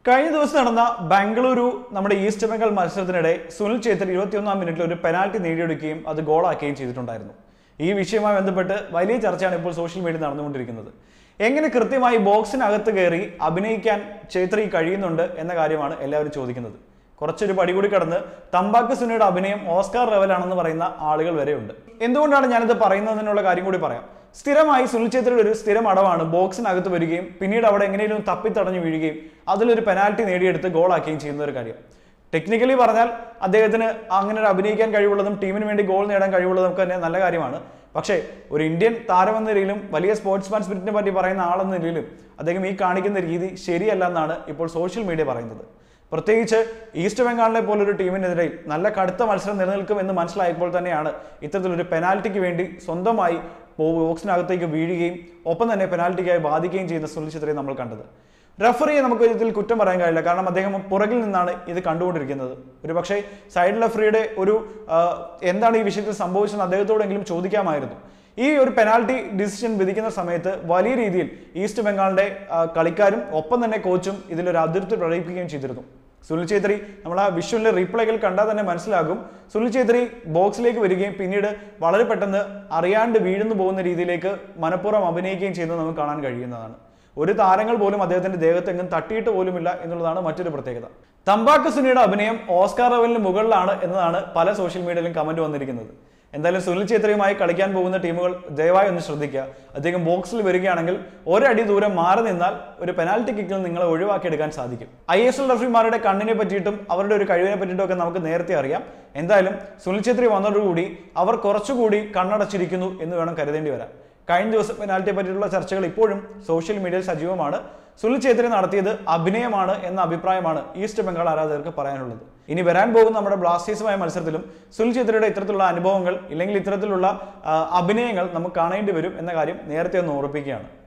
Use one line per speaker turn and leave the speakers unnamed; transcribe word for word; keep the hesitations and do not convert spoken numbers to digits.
കഴിഞ്ഞ ദിവസം നടന്ന ബാംഗ്ലൂരു നമ്മുടെ ഈസ്റ്റ് ബംഗാൾ മത്സരത്തിനിടെ സുനിൽ ഛേത്രി ഇരുപത്തിയൊന്നാം മിനിറ്റിൽ ഒരു പെനാൽറ്റി നേടിയെടുക്കുകയും അത് ഗോളാക്കുകയും ചെയ്തിട്ടുണ്ടായിരുന്നു. ഈ വിഷയവുമായി ബന്ധപ്പെട്ട് വലിയ ചർച്ചയാണ് ഇപ്പോൾ സോഷ്യൽ മീഡിയ നടന്നുകൊണ്ടിരിക്കുന്നത്. എങ്ങനെ കൃത്യമായി ബോക്സിനകത്ത് കയറി അഭിനയിക്കാൻ ഛേത്രി കഴിയുന്നുണ്ട് എന്ന കാര്യമാണ് എല്ലാവരും ചോദിക്കുന്നത്. കുറച്ചൊരു പടി കൂടി കടന്ന് തമ്പാക്ക് സുനിയുടെ അഭിനയം ഓസ്കാർ ലെവലാണെന്ന് പറയുന്ന ആളുകൾ വരെയുണ്ട്. എന്തുകൊണ്ടാണ് ഞാനിത് പറയുന്നതിനുള്ള കാര്യം കൂടി പറയാം. സ്ഥിരമായി സുനിൽ ഛേത്രിയുടെ ഒരു സ്ഥിരം അടവാണ് ബോക്സിനകത്ത് വരികയും പിന്നീട് അവിടെ എങ്ങനെയും തപ്പിത്തടഞ്ഞു വീഴുകയും അതിലൊരു പെനാൽറ്റി നേടിയെടുത്ത് ഗോളാക്കുകയും ചെയ്യുന്ന ഒരു കാര്യം. ടെക്നിക്കലി പറഞ്ഞാൽ അദ്ദേഹത്തിന് അങ്ങനെ ഒരു അഭിനയിക്കാൻ കഴിവുള്ളതും ടീമിന് വേണ്ടി ഗോൾ നേടാൻ കഴിവുള്ളതും ഒക്കെ തന്നെ നല്ല കാര്യമാണ്. പക്ഷേ ഒരു ഇന്ത്യൻ താരമെന്ന നിലയിലും വലിയ സ്പോർട്സ്മാൻ സ്പിരിറ്റിനെ പറ്റി പറയുന്ന ആളെന്ന നിലയിലും അദ്ദേഹം ഈ കാണിക്കുന്ന രീതി ശരിയല്ല എന്നാണ് ഇപ്പോൾ സോഷ്യൽ മീഡിയ പറയുന്നത്. പ്രത്യേകിച്ച് ഈസ്റ്റ് ബംഗാളിനെ പോലൊരു ടീമിനെതിരെ നല്ല കടുത്ത മത്സരം നിലനിൽക്കും എന്ന് മനസ്സിലായപ്പോൾ തന്നെയാണ് ഇത്തരത്തിലൊരു പെനാൽറ്റിക്ക് വേണ്ടി സ്വന്തമായി ബോക്സിനകത്തേക്ക് വീഴുകയും ഒപ്പം തന്നെ പെനാൽറ്റിക്കായി ബാധിക്കുകയും ചെയ്യുന്ന സുനിൽ ഛേത്രിയെ നമ്മൾ കണ്ടത്. റഫറിയെ നമുക്ക് ഇതിൽ കുറ്റം പറയാൻ കഴിയില്ല, കാരണം അദ്ദേഹം പുറകിൽ നിന്നാണ് ഇത് കണ്ടുകൊണ്ടിരിക്കുന്നത്. ഒരു പക്ഷേ സൈഡ് റഫറിയുടെ ഒരു എന്താണ് ഈ വിഷയത്തിൽ സംഭവിച്ചതെന്ന് അദ്ദേഹത്തോടെങ്കിലും ചോദിക്കാമായിരുന്നു. ഈ ഒരു പെനാൽറ്റി ഡിസിഷൻ വിധിക്കുന്ന സമയത്ത് വലിയ രീതിയിൽ ഈസ്റ്റ് ബംഗാളിന്റെ കളിക്കാരും ഒപ്പം തന്നെ കോച്ചും ഇതിലൊരു അതിർത്തി പ്രകടിപ്പിക്കുകയും ചെയ്തിരുന്നു. സുനിൽ ഛേത്രി നമ്മൾ ആ വിഷ്വലിന്റെ റീപ്ലേകൾ കണ്ടാൽ തന്നെ മനസ്സിലാകും. സുനിൽ ഛേത്രി ബോക്സിലേക്ക് വരികയും പിന്നീട് വളരെ പെട്ടെന്ന് അറിയാണ്ട് വീഴുന്നു പോകുന്ന രീതിയിലേക്ക് മനഃപൂർവ്വം അഭിനയിക്കുകയും ചെയ്യുന്നത് നമുക്ക് കാണാൻ കഴിയുന്നതാണ്. ഒരു താരങ്ങൾ പോലും അദ്ദേഹത്തിന്റെ ദേഹത്തെങ്ങും തട്ടിയിട്ട് പോലുമില്ല എന്നുള്ളതാണ് മറ്റൊരു പ്രത്യേകത. തമ്പാക്ക് സുനിയുടെ അഭിനയം ഓസ്കാർ ലെവലിന് മുകളിലാണ് എന്നതാണ് പല സോഷ്യൽ മീഡിയയിലും കമന്റ് വന്നിരിക്കുന്നത്. എന്തായാലും സുനിൽ ഛേത്രിയുമായി കളിക്കാൻ പോകുന്ന ടീമുകൾ ദയവായി ഒന്ന് ശ്രദ്ധിക്കുക. അദ്ദേഹം ബോക്സിൽ വരികയാണെങ്കിൽ ഒരടി ദൂരം മാറി നിന്നാൽ ഒരു പെനാൽറ്റി കിക്കിൽ നിങ്ങളെ ഒഴിവാക്കിയെടുക്കാൻ സാധിക്കും. ഐ എസ് എൽ റഫറിമാരുടെ കണ്ണിനെ പറ്റിയിട്ടും അവരുടെ ഒരു കഴിവിനെ പറ്റിയിട്ടും ഒക്കെ നമുക്ക് നേരത്തെ അറിയാം. എന്തായാലും സുനിൽ ഛേത്രി വന്നതോടുകൂടി അവർ കുറച്ചുകൂടി കണ്ണടച്ചിരിക്കുന്നു എന്ന് വേണം കരുതേണ്ടി വരാൻ. കഴിഞ്ഞ ദിവസം പെനാൽറ്റിയെ പറ്റിയിട്ടുള്ള ചർച്ചകൾ ഇപ്പോഴും സോഷ്യൽ മീഡിയയിൽ സജീവമാണ്. സുനിൽ ഛേത്രി നടത്തിയത് അഭിനയമാണ് എന്ന അഭിപ്രായമാണ് ഈസ്റ്റ് ബംഗാൾ ആരാധകർക്ക് പറയാനുള്ളത്. ഇനി വരാൻ പോകുന്ന നമ്മുടെ ബ്ലാസ്റ്റേഴ്സുമായ മത്സരത്തിലും സുനിൽ ഛേത്രിയുടെ ഇത്തരത്തിലുള്ള അനുഭവങ്ങൾ ഇല്ലെങ്കിൽ ഇത്തരത്തിലുള്ള അഭിനയങ്ങൾ നമുക്ക് കാണേണ്ടി വരും എന്ന കാര്യം നേരത്തെ ഒന്ന് ഓർപ്പിക്കുകയാണ്.